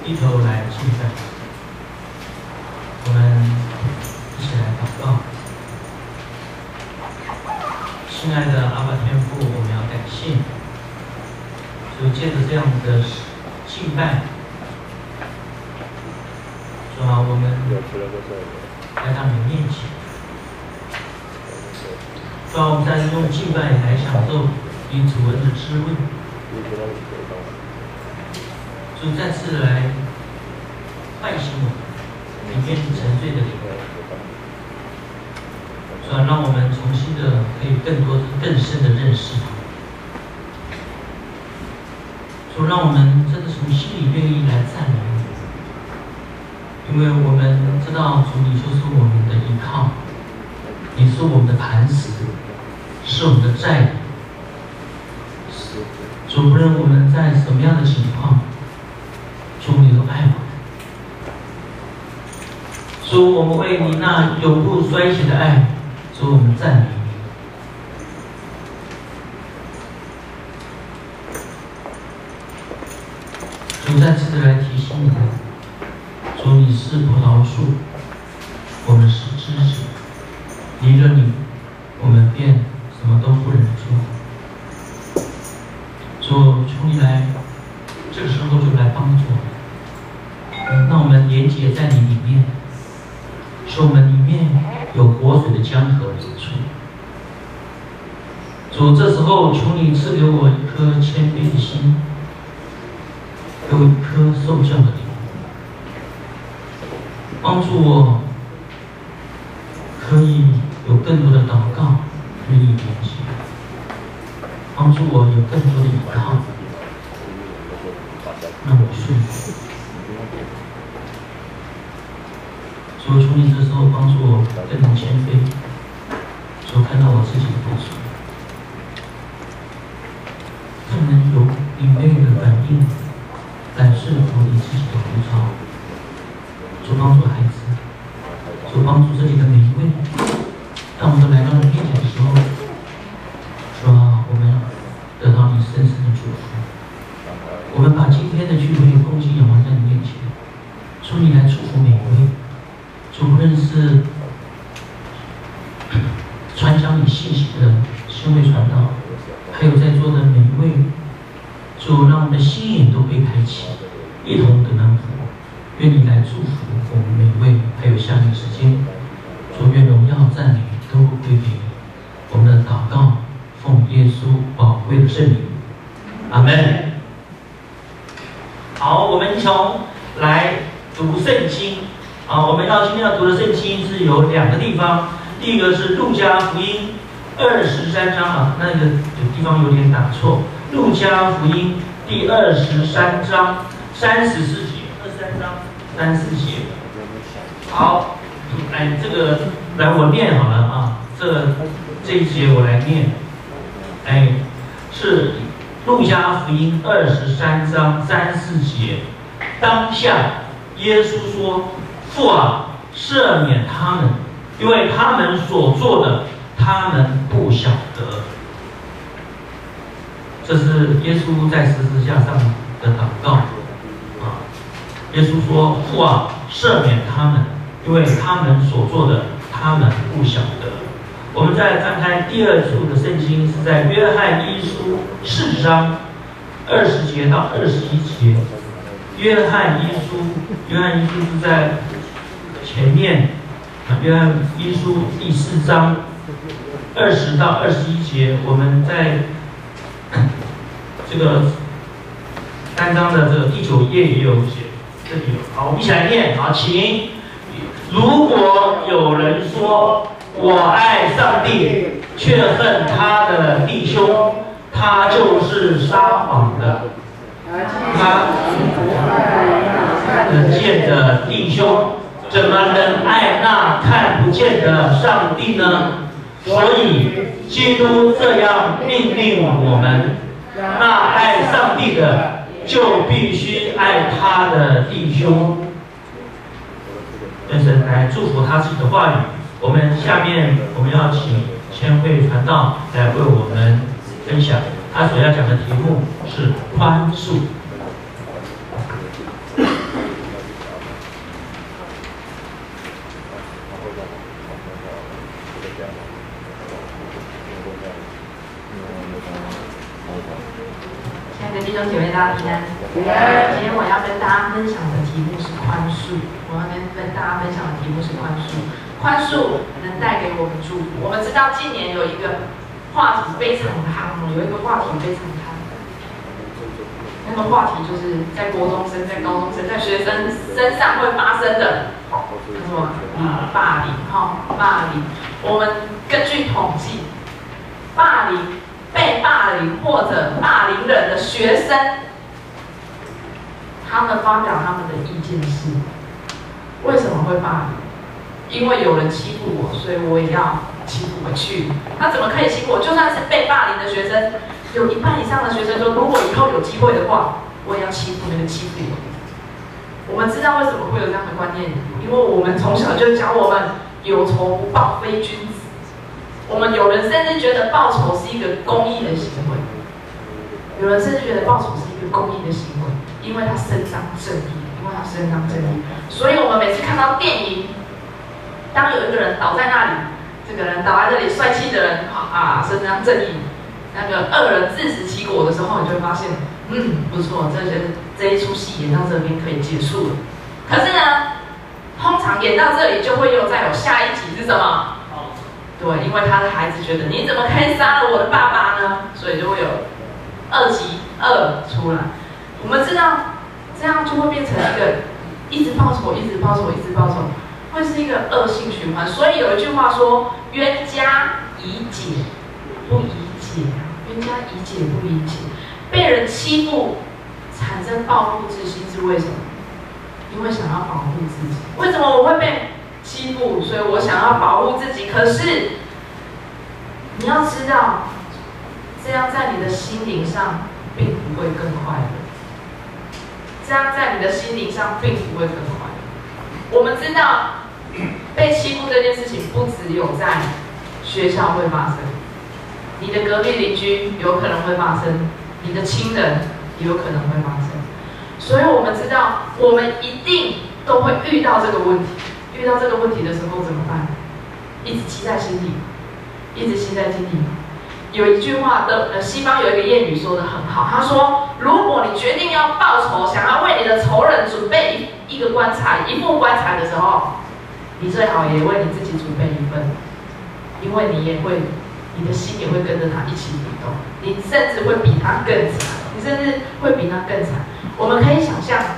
低头来敬拜。我们一起来祷告。亲爱的阿爸天父，我们要感谢你，就借着这样的敬拜，主啊，我们来到你面前，主啊，我们在用敬拜来享受你主恩的滋润，就再次来唤醒我们里面沉醉的灵魂。主啊，让我们重新的可以更多、更深的认识他。主，让我们真的从心里愿意来赞美你，因为我们知道主你就是我们的依靠，你是我们的磐石，是我们的寨垒。主，不论我们在什么样的情况，主你都爱我们。主，我们为你那永不衰竭的爱，主，我们赞美你。主，再次的来提醒你，主，你是葡萄树，我们是枝子，离了你，我们便什么都不能做。主，求你来，这个时候就来帮助我们，让我们连结在你里面，使我们里面有活水的江河流出。主，这时候求你赐给我一颗谦卑的心，给我一颗受教的灵，帮助我可以有更多的祷告与你连接，帮助我有更多的依靠，让我顺服。主，求你这时候帮助我更能谦卑，主，看到我自己的不足，更能有敏锐的反应来顺服你自己的呼召。主，帮助孩子，主，帮助这里的每一位，当我们都来到你面前的时候，主啊，我们得到你深深的祝福。我们把今天的聚会恭敬仰望在你面前，求你来祝福每一位。主，不论是传讲你信息的新会传道，还有在座的每一位，主，让我们的心眼都被开启，一同得能福。愿你来祝福我们每一位，还有下面时间，主，愿荣耀赞美都归给你。我们的祷告奉耶稣宝贵的圣名，阿门。好，我们一同来读圣经。我们今天要读的圣经是有两个地方，第一个是路加福音23章那个有地方有点打错，路加福音第23章34节，23章34节。好，来这个来我念好了这一节我来念，是路加福音23章34节。当下耶稣说：“父啊，赦免他们，因为他们所做的，他们不晓得。”这是耶稣在十字架上的祷告耶稣说：“父啊，赦免他们，因为他们所做的，他们不晓得。”我们再翻开第二处的圣经，是在约翰一书4章20节到21节。约翰一书是在前面约翰一书第4章20到21节。我们在这个3章的这个第9页也有写，这里有。好，我们一起来念。好，请。如果有人说我爱上帝，却恨他的弟兄，他就是撒谎的。他看得见的弟兄，怎么能爱那看不见的上帝呢？所以基督这样命令我们：那爱上帝的，就必须爱他的弟兄。愿神来祝福他自己的话语。下面我们要请千惠传道来为我们分享，他所要讲的题目是宽恕。 大家平安。今天我要跟大家分享的题目是宽恕。我要跟大家分享的题目是宽恕。宽恕能带给我们祝福。我们知道近年有一个话题非常夯，有一个话题非常夯。那个话题就是在国中生、在高中生、在学生身上会发生的什么霸凌霸凌。我们根据统计，被霸凌或者霸凌人的学生，他们发表他们的意见是：为什么会霸凌？因为有人欺负我，所以我也要欺负回去。他怎么可以欺负我？就算是被霸凌的学生，有1半以上的学生说，如果以后有机会的话，我也要欺负那个欺负我。我们知道为什么会有这样的观念，因为我们从小就教我们有仇不报非君子。我们有人甚至觉得报仇是一个公益的行为，有人甚至觉得报仇是一个公益的行为，因为他伸张正义，所以我们每次看到电影，当有一个人倒在那里，这个人倒在这里，帅气的人伸张正义，那个恶人自食其果的时候，你就会发现，不错，这一出戏演到这边可以结束了。可是呢，通常演到这里就会又再有下一集是什么？对，因为他的孩子觉得你怎么可以杀了我的爸爸呢？所以就会有2集2出来。我们知道这样就会变成一个一直报仇，会是一个恶性循环。所以有一句话说：冤家宜解不宜结，冤家宜解不宜结。被人欺负产生报复之心是为什么？因为想要保护自己。为什么我会被欺负？所以我想要保护自己。可是你要知道，这样在你的心灵上并不会更快乐。这样在你的心灵上并不会更快乐。我们知道，被欺负这件事情不只有在学校会发生，你的隔壁邻居有可能会发生，你的亲人也有可能会发生。所以我们知道，我们一定都会遇到这个问题。遇到这个问题的时候怎么办？一直记在心里，有一句话的西方有一个谚语说得很好，他说：如果你决定要报仇，想要为你的仇人准备一副棺材的时候，你最好也为你自己准备一份，因为你的心也会跟着他一起流动，你甚至会比他更惨，我们可以想象，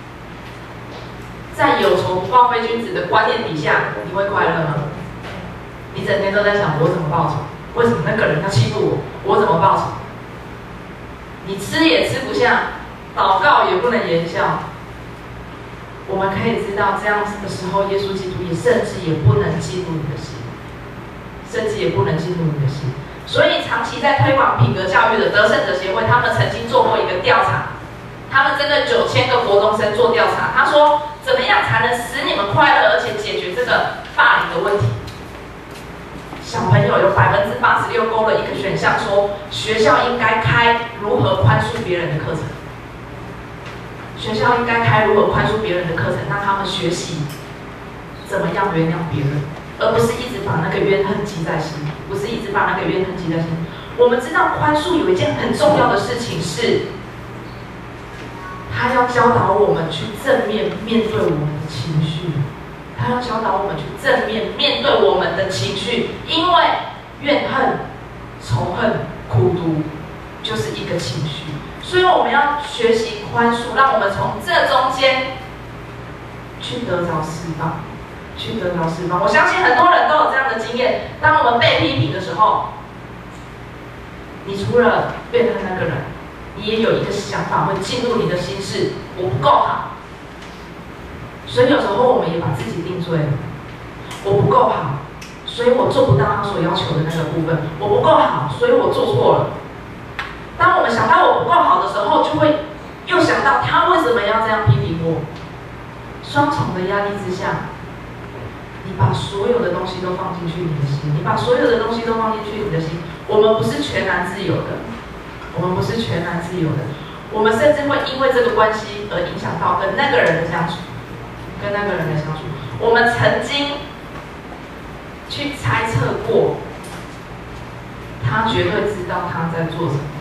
在有仇不报非君子的观念底下，你会快乐吗？你整天都在想我怎么报仇，为什么那个人要欺负我，我怎么报仇？你吃也吃不下，祷告也不能言笑。我们可以知道，这样子的时候，耶稣基督甚至也不能进入你的心，所以长期在推广品格教育的得胜者协会，他们曾经做过一个调查，他们针对9000个国中生做调查，他说怎么样才能使你们快乐，而且解决这个霸凌的问题？小朋友有86%勾了一个选项，说学校应该开如何宽恕别人的课程。学校应该开如何宽恕别人的课程，让他们学习怎么样原谅别人，而不是一直把那个怨恨积在心里。我们知道宽恕有一件很重要的事情是，他要教导我们去正面面对我们的情绪。因为怨恨、仇恨、苦毒就是一个情绪，所以我们要学习宽恕，让我们从这中间去得着释放。我相信很多人都有这样的经验，当我们被批评的时候，你除了怨恨那个人，你也有一个想法会进入你的心事：我不够好。所以有时候我们也把自己定罪了，我不够好，所以我做不到他所要求的那个部分。我不够好，所以我做错了。当我们想到我不够好的时候，就会又想到他为什么要这样批评我。双重的压力之下，你把所有的东西都放进去你的心，我们不是全然自由的，我们甚至会因为这个关系而影响到跟那个人的相处。我们曾经去猜测过，他绝对知道他在做什么。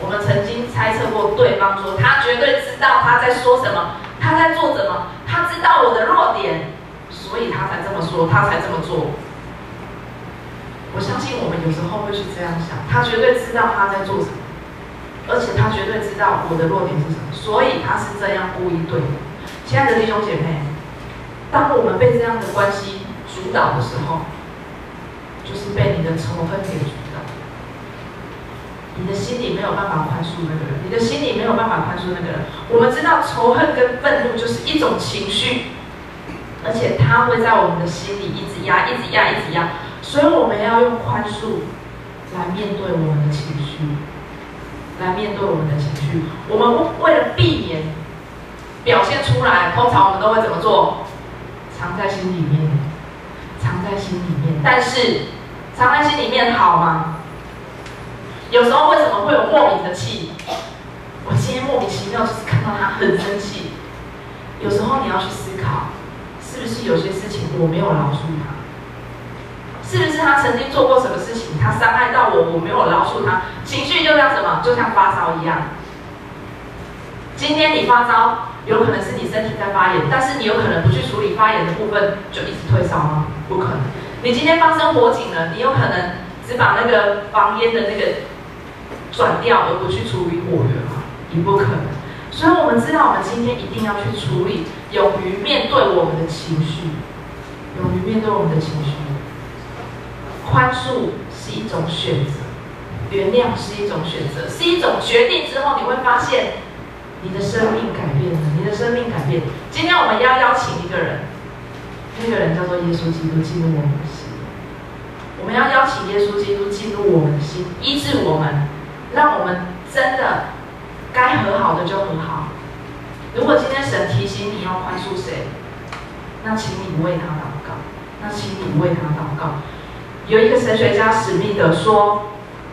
我们曾经猜测过对方说，他绝对知道他在说什么，他在做什么，他知道我的弱点，所以他才这么说，他才这么做。我相信我们有时候会去这样想，他绝对知道他在做什么，而且他绝对知道我的弱点是什么，所以他是这样故意对我。亲爱的弟兄姐妹，当我们被这样的关系主导的时候，就是被你的仇恨给主导。你的心里没有办法宽恕那个人，你的心里没有办法宽恕那个人。我们知道仇恨跟愤怒就是一种情绪，而且它会在我们的心里一直压，一直压，一直压。所以我们要用宽恕来面对我们的情绪，来面对我们的情绪。我们为了避免表现出来，通常我们都会怎么做？藏在心里面，藏在心里面。但是藏在心里面好吗？有时候为什么会有莫名的气？我今天莫名其妙就是看到他很生气。有时候你要去思考，是不是有些事情我没有饶恕他？是不是他曾经做过什么事情，他伤害到我，我没有饶恕他？情绪就像什么？就像发烧一样。今天你发烧，有可能是你身体在发炎，但是你有可能不去处理发炎的部分，就一直退烧吗？不可能。你今天发生火警了，你有可能只把那个防烟的那个转掉，而不去处理火源吗？也不可能。所以我们知道，我们今天一定要去处理，勇于面对我们的情绪，勇于面对我们的情绪。宽恕是一种选择，原谅是一种选择，是一种决定之后，你会发现你的生命改变了，你的生命改变。今天我们要邀请一个人，那个人叫做耶稣基督进入我们的心。我们要邀请耶稣基督进入我们的心，医治我们，让我们真的该和好的就和好。如果今天神提醒你要宽恕谁，那请你为他祷告，那请你为他祷告。有一个神学家史密德说，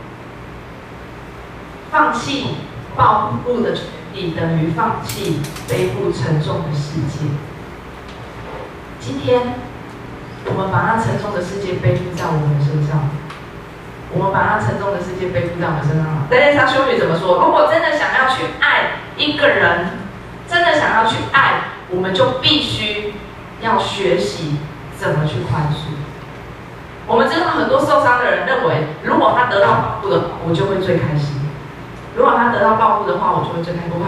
放弃报复的权利等于放弃背负沉重的世界。今天我们把那沉重的世界背负在我们的身上，我们把那沉重的世界背负在我们身上。但是他修女怎么说？如果真的想要去爱一个人，真的想要去爱，我们就必须要学习怎么去宽恕。我们知道很多受伤的人认为，如果他得到报复的话，我就会最开心；如果他得到报复的话，我就会最开心。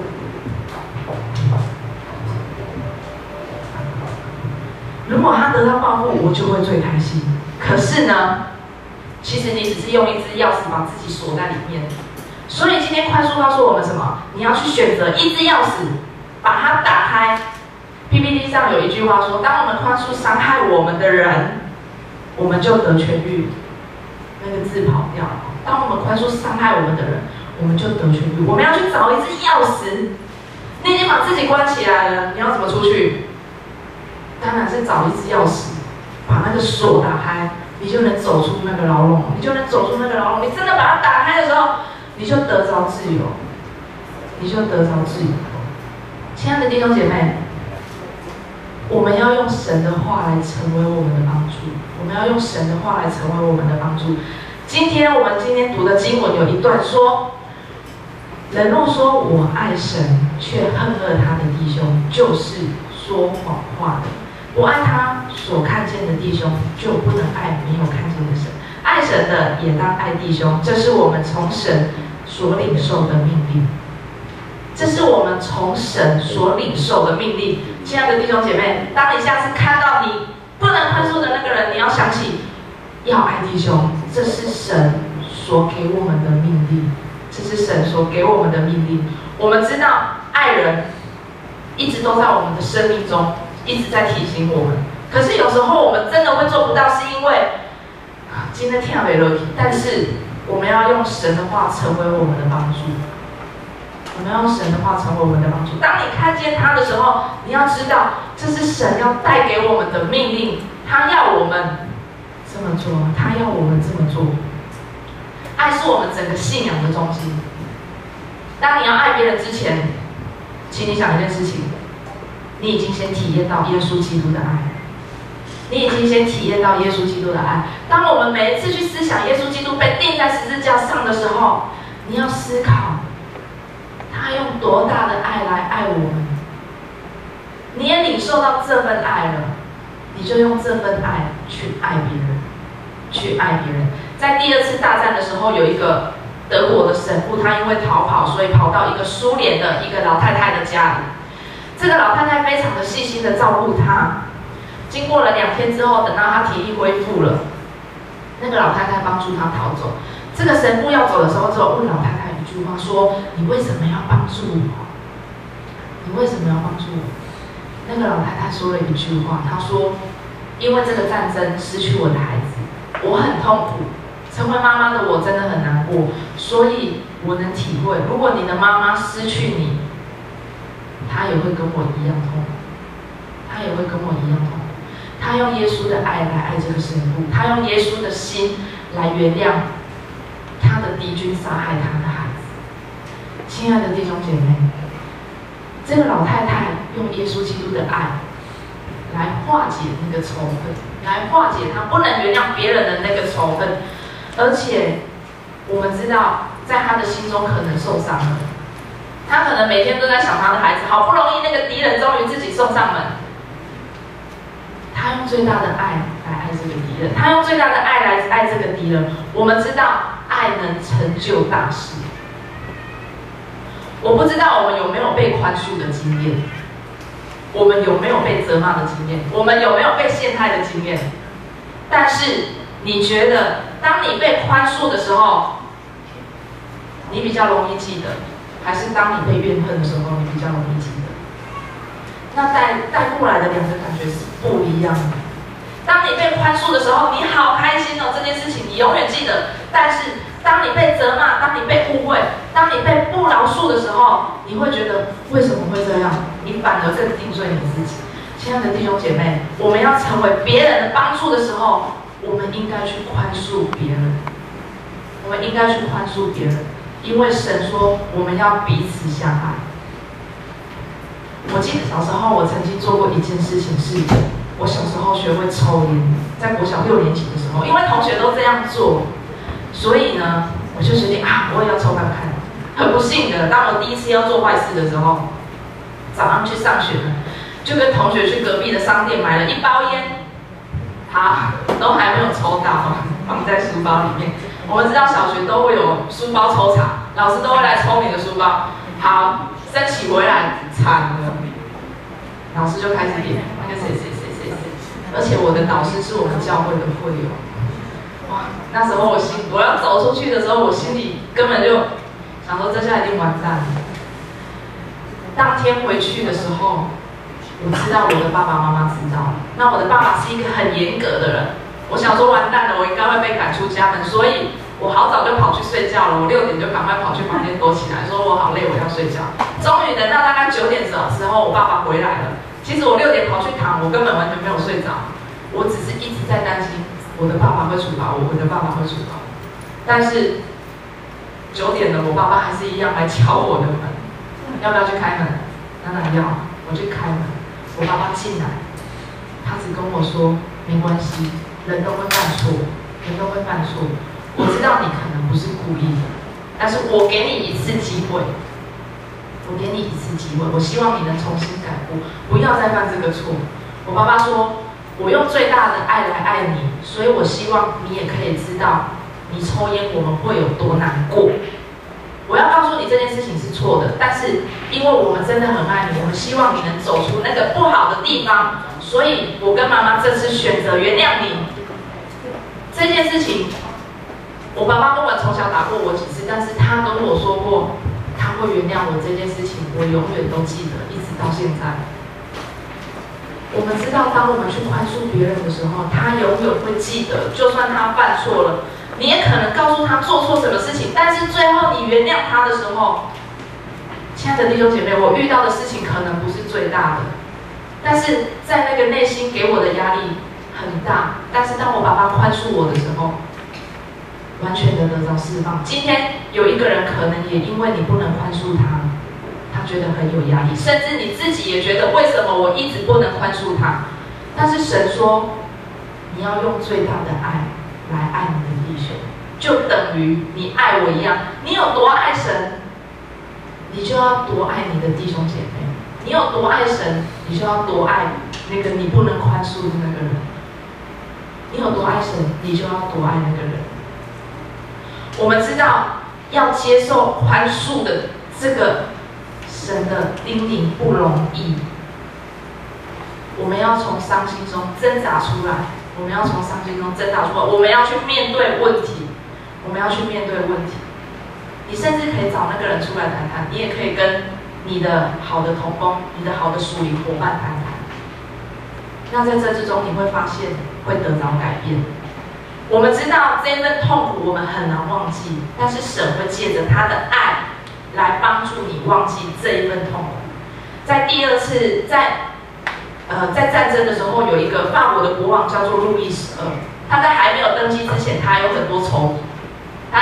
如果他得到报复，我就会最开心。可是呢，其实你只是用一只钥匙把自己锁在里面。所以今天宽恕告诉我们什么？你要去选择一只钥匙，把它打开。PPT 上有一句话说：当我们宽恕伤害我们的人，我们就得痊愈。那个字跑掉了。当我们宽恕伤害我们的人，我们就得痊愈。我们要去找一只钥匙。你已经把自己关起来了，你要怎么出去？当然是找一只钥匙，把那个锁打开，你就能走出那个牢笼，你就能走出那个牢笼。你真的把它打开的时候，你就得着自由，你就得着自由。亲爱的弟兄姐妹，我们要用神的话来成为我们的帮助，我们要用神的话来成为我们的帮助。我们今天读的经文有一段说，人若说我爱神，却恨恶他的弟兄，就是说谎话的。不爱他所看见的弟兄，就不能爱没有看见的神。爱神的也当爱弟兄，这是我们从神所领受的命令。这是我们从神所领受的命令。亲爱的弟兄姐妹，当你下次看到你不能宽恕的那个人，你要想起要爱弟兄，这是神所给我们的命令。这是神所给我们的命令。我们知道爱人一直都在我们的生命中，一直在提醒我们。可是有时候我们真的会做不到，是因为今天天没落体。但是我们要用神的话成为我们的帮助。我们要用神的话成为我们的帮助。当你看见他的时候，你要知道这是神要带给我们的命令，他要我们这么做，他要我们这么做。爱是我们整个信仰的中心。当你要爱别人之前，请你想一件事情，你已经先体验到耶稣基督的爱，你已经先体验到耶稣基督的爱。当我们每一次去思想耶稣基督被钉在十字架上的时候， 你要思考，他用多大的爱来爱我们。你也领受到这份爱了，你就用这份爱去爱别人，去爱别人。在第二次大战的时候，有一个德国的神父，他因为逃跑，所以跑到一个苏联的一个老太太的家里。这个老太太非常的细心的照顾他。经过了2天之后，等到他体力恢复了，那个老太太帮助他逃走。这个神父要走的时候，只有问老太太一句话，说：“你为什么要帮助我？你为什么要帮助我？”那个老太太说了一句话，她说：“因为这个战争失去我的孩子，我很痛苦。成为妈妈的我真的很难过，所以我能体会，如果你的妈妈失去你，她也会跟我一样痛苦，她也会跟我一样痛苦。她用耶稣的爱来爱这个神父，她用耶稣的心来原谅他的敌军杀害他的孩子。亲爱的弟兄姐妹，这个老太太用耶稣基督的爱来化解那个仇恨，来化解她不能原谅别人的那个仇恨，而且我们知道，在她的心中可能受伤了，她可能每天都在想她的孩子，好不容易那个敌人终于自己送上门，她用最大的爱来爱这个敌人，她用最大的爱来爱这个敌人。我们知道，爱能成就大事。我不知道我们有没有被宽恕的经验，我们有没有被责骂的经验，我们有没有被陷害的经验。但是你觉得，当你被宽恕的时候，你比较容易记得，还是当你被怨恨的时候，你比较容易记得？那带过来的2个感觉是不一样的。当你被宽恕的时候，你好开心哦，这件事情你永远记得。但是当你被责骂，当你被误会，当你被不饶恕的时候，你会觉得为什么会这样？你反而更定罪你自己。亲爱的弟兄姐妹，我们要成为别人的帮助的时候，我们应该去宽恕别人。我们应该去宽恕别人，因为神说我们要彼此相爱。我记得小时候我曾经做过一件事情，是我小时候学会抽烟，在国小6年级的时候，因为同学都这样做，所以呢，我就决定我也要抽看看。很不幸的，当我第一次要做坏事的时候，早上去上学了，就跟同学去隔壁的商店买了1包烟，都还没有抽到，放在书包里面。我们知道小学都会有书包抽查，老师都会来抽你的书包。好，升旗回来，惨了，老师就开始点那个谁，而且我的导师是我们教会的会友。哇，那时候我要走出去的时候，我心里根本就想说这下一定完蛋了。当天回去的时候，我知道我的爸爸妈妈知道了。那我的爸爸是一个很严格的人，我想说完蛋了，我应该会被赶出家门，所以我好早就跑去睡觉了。我6点就赶快跑去房间躲起来，说我好累，我要睡觉。终于等到大概9点的时候，我爸爸回来了。其实我6点跑去躺，我根本完全没有睡着，我只是一直在担心我的爸爸会处罚我，我的爸爸会处罚我。但是9点了，我爸爸还是一样来敲我的门，要不要去开门？当然要，我去开门。我爸爸进来，他只跟我说没关系，人都会犯错，人都会犯错。我知道你可能不是故意的，但是我给你一次机会。我给你一次机会，我希望你能重新改过，不要再犯这个错。我爸爸说，我用最大的爱来爱你，所以我希望你也可以知道，你抽烟我们会有多难过。我要告诉你这件事情是错的，但是因为我们真的很爱你，我们希望你能走出那个不好的地方，所以我跟妈妈这次选择原谅你。这件事情，我爸爸不管从小打过我几次，但是他跟我说过，他会原谅我这件事情，我永远都记得，一直到现在。我们知道，当我们去宽恕别人的时候，他永远会记得，就算他犯错了，你也可能告诉他做错什么事情，但是最后你原谅他的时候，亲爱的弟兄姐妹，我遇到的事情可能不是最大的，但是在那个内心给我的压力很大。但是当我爸爸宽恕我的时候，完全的得到释放。今天有一个人可能也因为你不能宽恕他，他觉得很有压力，甚至你自己也觉得为什么我一直不能宽恕他？但是神说，你要用最大的爱来爱你的弟兄， 就等于你爱我一样。你有多爱神，你就要多爱你的弟兄姐妹。你有多爱神，你就要多爱那个你不能宽恕的那个人。你有多爱神，你就要多爱那个人。我们知道要接受宽恕的这个神的叮咛不容易，我们要从伤心中挣扎出来，我们要从伤心中挣扎出来，我们要去面对问题，我们要去面对问题。你甚至可以找那个人出来谈谈，你也可以跟你的好的同工、你的好的属灵伙伴谈谈。那在这之中，你会发现会得着改变。我们知道这份痛苦我们很难忘记，但是神会借着他的爱来帮助你忘记这一份痛苦。在第二次在战争的时候，有一个法国的国王叫做路易12，他在还没有登基之前，他有很多仇敌。当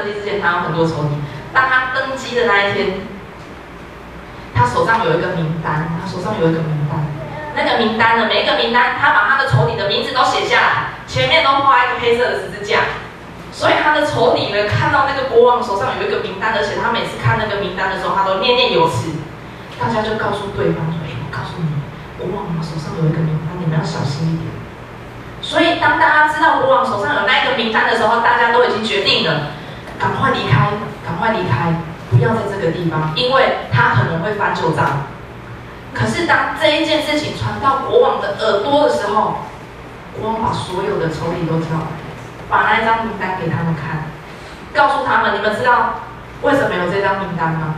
他登基的那一天，他手上有一个名单，那个名单呢，每一个名单，他把他的仇敌的名字都写下来，前面都画一个黑色的十字架。所以他的仇敌呢，看到那个国王手上有一个名单，而且他每次看那个名单的时候，他都念念有词。大家就告诉对方说：“我告诉你，国王手上有一个名单，你们要小心一点。”所以当大家知道国王手上有那个名单的时候，大家都已经决定了，赶快离开，不要在这个地方，因为他可能会翻旧账。可是当这一件事情传到国王的耳朵的时候，国王把所有的仇敌都叫来，把那一张名单给他们看，告诉他们：你们知道为什么有这张名单吗？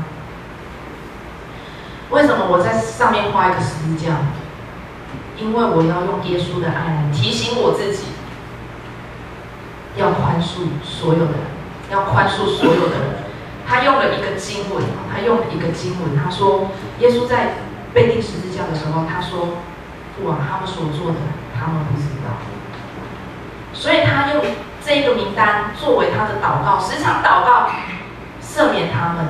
为什么我在上面画一个十字架？因为我要用耶稣的爱来提醒我自己，要宽恕所有的人，他用了一个经文，他说，耶稣在被钉十字架的时候，他说：“父啊，他们所做的，他们不知道。”所以他用这个名单作为他的祷告，时常祷告赦免他们。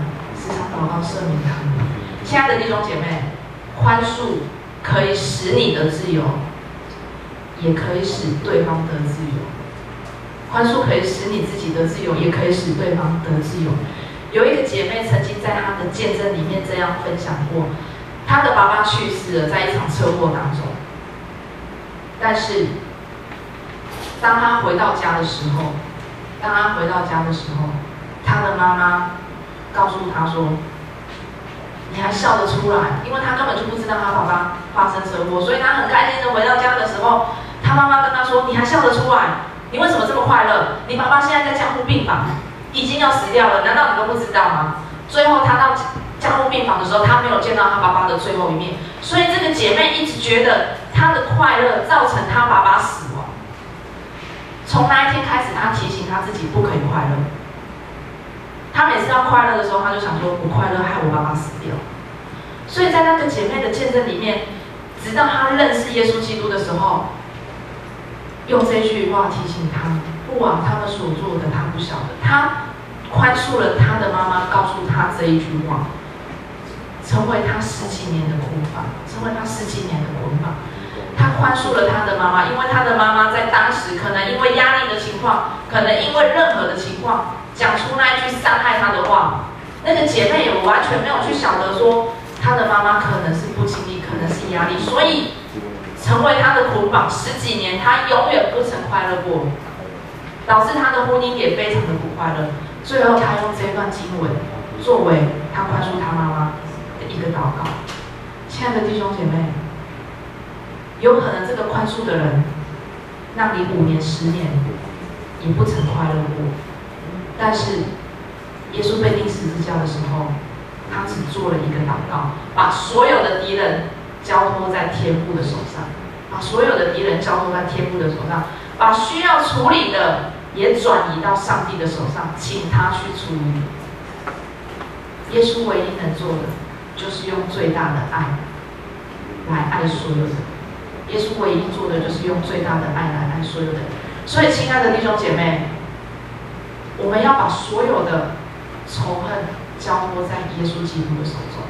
亲爱的弟兄姐妹，宽恕可以使你得自由，也可以使对方得自由。宽恕可以使你自己得自由，也可以使对方得自由。有一个姐妹曾经在她的见证里面这样分享过，她的爸爸去世了，在一场车祸当中。但是，当她回到家的时候，她的妈妈告诉她说：“你还笑得出来？”因为她根本就不知道她爸爸发生车祸，所以她很开心的回到家的时候，她妈妈跟她说：“你还笑得出来？你为什么这么快乐？你爸爸现在在加护病房，已经要死掉了，难道你都不知道吗？”最后她到加护病房的时候，她没有见到她爸爸的最后一面，所以这个姐妹一直觉得她的快乐造成她爸爸死亡。从那一天开始，她提醒她自己不可以快乐。她每次要快乐的时候，她就想说：“不快乐害我爸爸死掉。”所以在那个姐妹的见证里面，直到她认识耶稣基督的时候，用这句话提醒他：不枉他们所做的，他不晓得。他宽恕了他的妈妈，告诉他这一句话，成为他10几年的捆绑，他宽恕了他的妈妈，因为他的妈妈在当时可能因为压力的情况，可能因为任何的情况，讲出那一句伤害他的话。那个姐妹也完全没有去晓得说，他的妈妈可能是不经意，可能是压力，所以成为他的捆绑10几年，他永远不曾快乐过，导致他的婚姻也非常的不快乐。最后，他用这段经文作为他宽恕他妈妈的一个祷告。亲爱的弟兄姐妹，有可能这个宽恕的人，让你5年、10年也不曾快乐过，但是耶稣被钉十字架的时候，他只做了一个祷告，把所有的敌人交托在天父的手上，把需要处理的也转移到上帝的手上，请他去处理。耶稣唯一能做的，就是用最大的爱来爱所有的人。耶稣唯一做的，就是用最大的爱来爱所有的人。所以，亲爱的弟兄姐妹，我们要把所有的仇恨交托在耶稣基督的手中，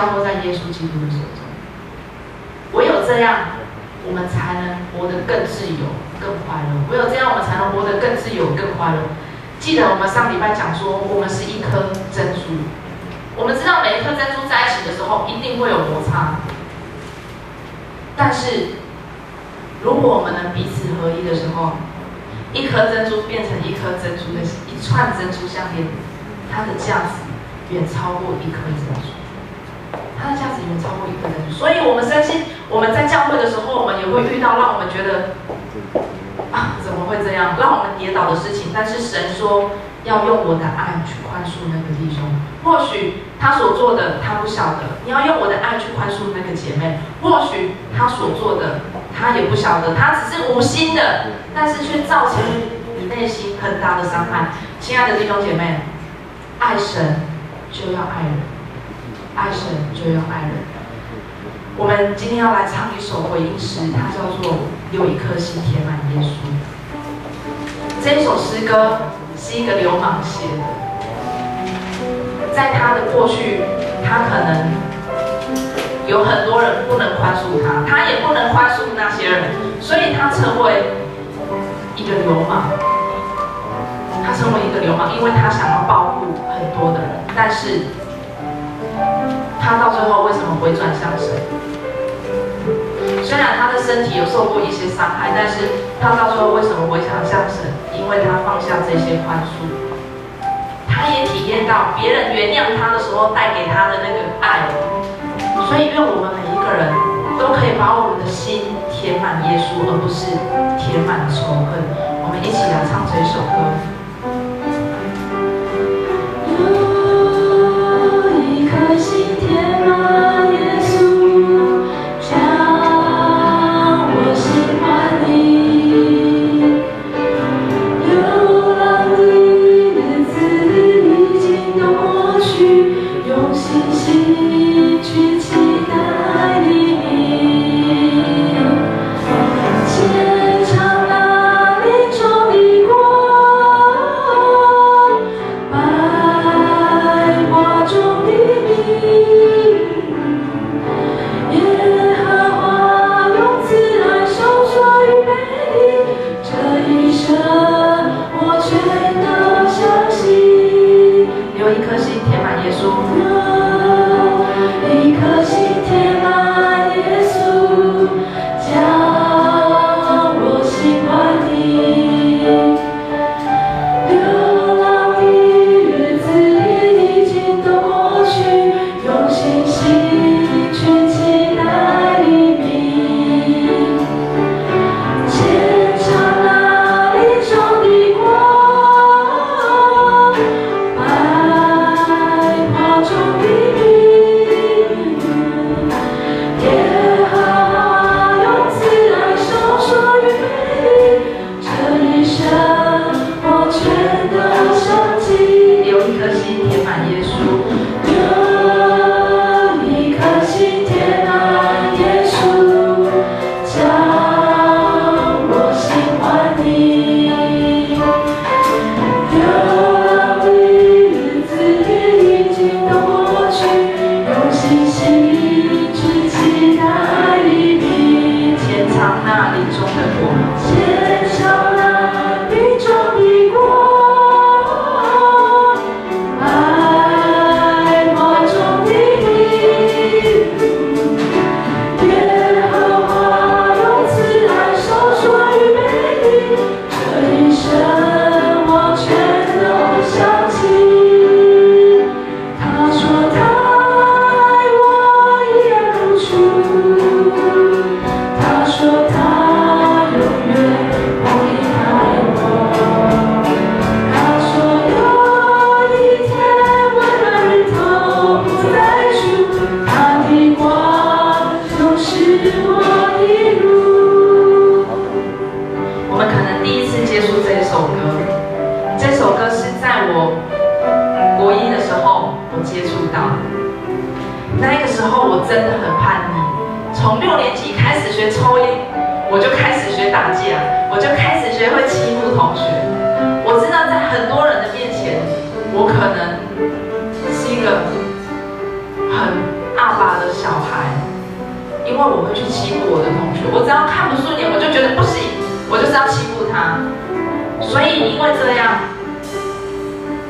唯有这样，我们才能活得更自由、更快乐。 记得我们上礼拜讲说，我们是一颗珍珠。我们知道每一颗珍珠在一起的时候，一定会有摩擦。但是，如果我们能彼此合一的时候，一颗珍珠变成一颗珍珠的一串珍珠项链，它的价值远超过一颗珍珠。它的价值远超过一颗珍珠。所以，我们相信我们在教会的时候，我们也会遇到让我们觉得啊，怎么会这样，让我们跌倒的事情。但是神说要用我的爱去宽恕那个弟兄。或许他所做的他不晓得，你要用我的爱去宽恕那个姐妹。或许他所做的他也不晓得，他只是无心的，但是却造成你内心很大的伤害。亲爱的弟兄姐妹，爱神就要爱人，爱神就要爱人。我们今天要来唱一首回应诗，它叫做《有一颗心填满耶稣》。这一首诗歌是一个流氓写的，在他的过去，他可能有很多人不能宽恕他，他也不能宽恕那些人，所以他成为一个流氓。他成为一个流氓，因为他想要报复很多的人，但是他到最后为什么回转向神？虽然他的身体有受过一些伤害，但是他到最后为什么回转向神？因为他放下这些宽恕，他也体验到别人原谅他的时候带给他的那个爱。所以，愿我们每一个人都可以把我们的心填满耶稣，而不是填满仇恨。我们一起来唱这首歌。 有一颗心填满耶稣，将我心还你。流浪的日子已经都过去，用信心去期待黎明。牵长那林中的光。 从6年级开始学抽烟，我就开始学打架，我就开始学会欺负同学。我知道在很多人的面前，我可能是一个很阿爸的小孩，因为我会去欺负我的同学。我只要看不顺眼，我就觉得不行，我就是要欺负他。所以因为这样，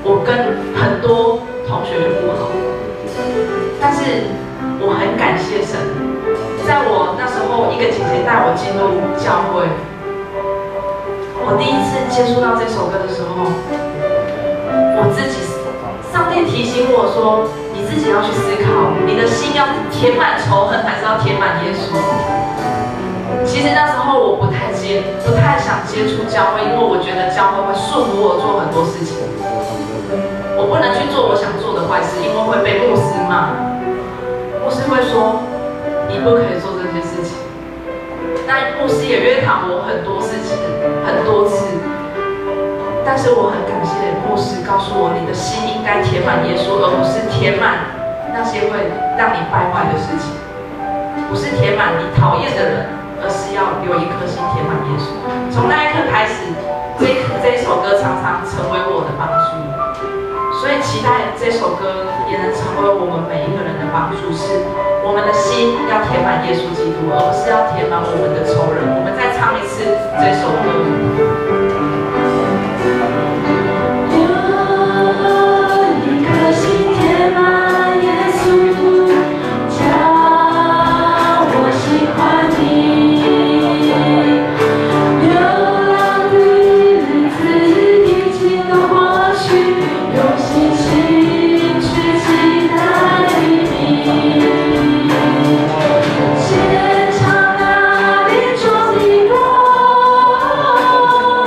我跟很多同学就不好，但是我很感谢神，在我那时候一个姐姐带我进入教会，我第一次接触到这首歌的时候，我自己上帝提醒我说，你自己要去思考，你的心要填满仇恨，还是要填满耶稣？其实那时候我不太想接触教会，因为我觉得教会会束缚我做很多事情。我不能去做我想做的坏事，因为会被牧师骂。牧师会说你不可以做这些事情。那牧师也约谈我很多事情，很多次。但是我很感谢牧师告诉我，你的心应该填满耶稣，而不是填满那些会让你败坏的事情，不是填满你讨厌的人，而是要有一颗心填满耶稣。从那一刻开始，这一首歌常常成为我的帮助，所以期待这首歌也能成为我们每一个人的帮助，是我们的心要填满耶稣基督，而不是要填满我们的仇人。我们再唱一次这首歌。 牵肠那里中的光。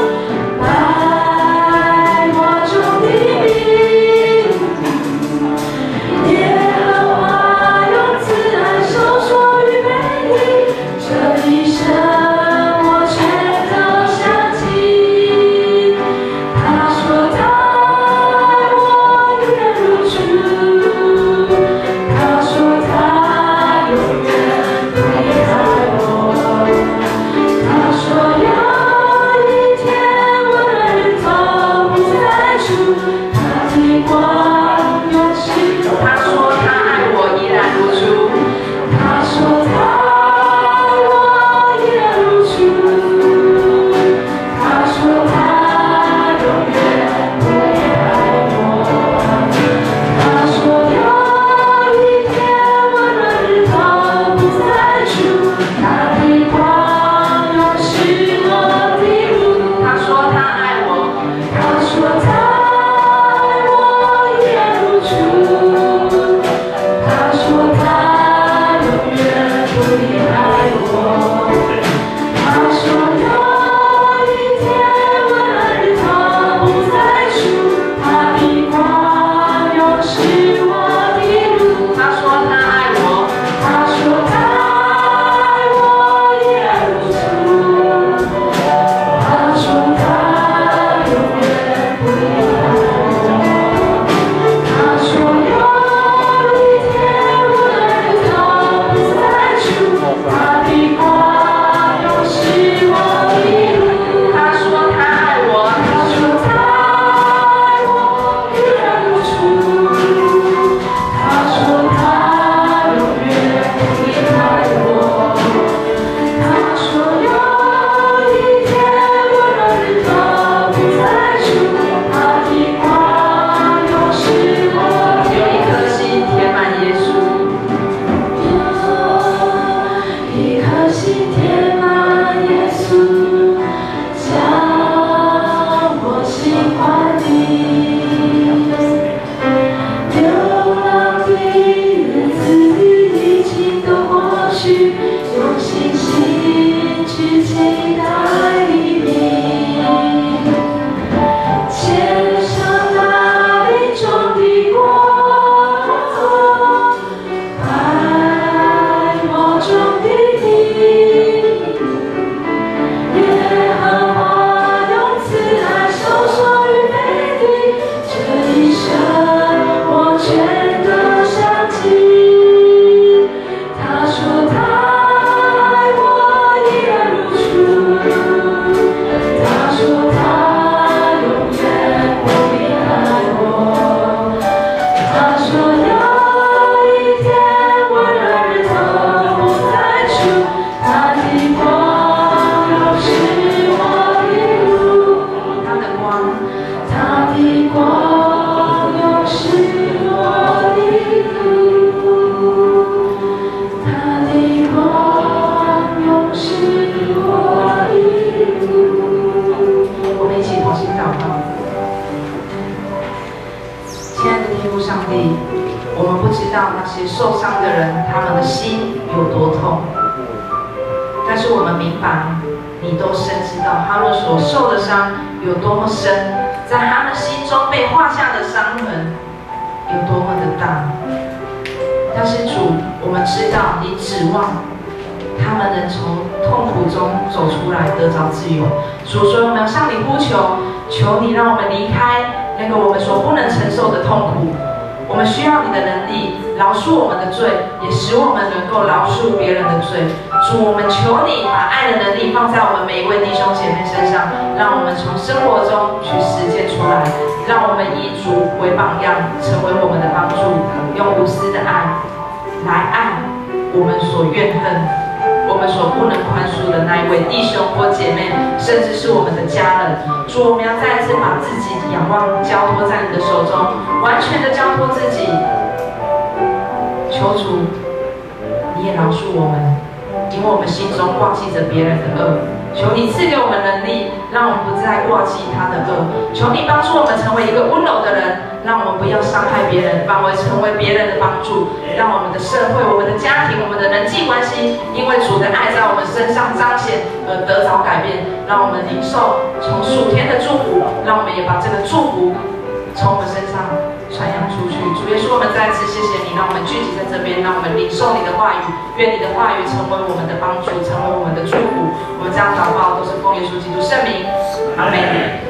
些受伤的人，他们的心有多痛。但是我们明白，你都深知道他们所受的伤有多么深，在他们心中被画下的伤痕有多么的大。但是主，我们知道你指望他们能从痛苦中走出来，得着自由。主，所以我们要向你呼求，求你让我们离开那个我们所不能承受的痛苦。我们需要你的能力，饶恕我们的罪，也使我们能够饶恕别人的罪。主，我们求你把爱的能力放在我们每一位弟兄姐妹身上，让我们从生活中去实践出来，让我们以主为榜样，成为我们的帮助，用无私的爱来爱我们所怨恨、我们所不能宽恕的那一位弟兄或姐妹，甚至是我们的家人。主，我们要再次把自己仰望交托在你的手中，完全的交托自己。求主，你也饶恕我们，因为我们心中挂记着别人的恶。求你赐给我们能力，让我们不再挂记他的恶。求你帮助我们成为一个温柔的人，让我们不要伤害别人，反而成为别人的帮助。让我们的社会、我们的家庭、我们的人际关系，因为主的爱在我们身上彰显而得着改变。让我们领受从属天的祝福，让我们也把这个祝福从我们身上传扬出去。主耶稣，我们再次谢谢你，让我们聚集在这边，让我们领受你的话语，愿你的话语成为我们的帮助，成为我们的祝福。我们这样祷告都是奉耶稣基督圣名，阿门。